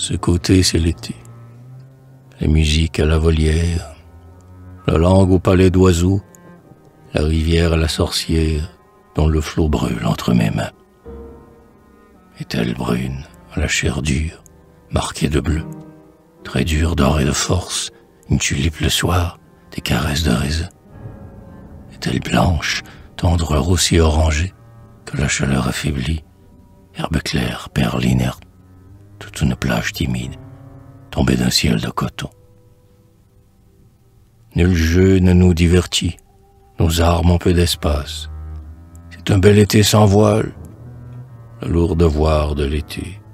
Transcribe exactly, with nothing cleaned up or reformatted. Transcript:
Ce côté, c'est l'été. Les musiques à la volière, la langue au palais d'oiseaux, la rivière à la sorcière, dont le flot brûle entre mes mains. Est-elle brune, à la chair dure, marquée de bleu, très dure d'or et de force, une tulipe le soir, des caresses de raisin? Est-elle blanche, tendre aussi orangée, que la chaleur affaiblit, herbe claire, perle inerte, toute une plage timide, tombée d'un ciel de coton? Nul jeu ne nous divertit, nos armes ont peu d'espace. C'est un bel été sans voile, le lourd devoir de l'été.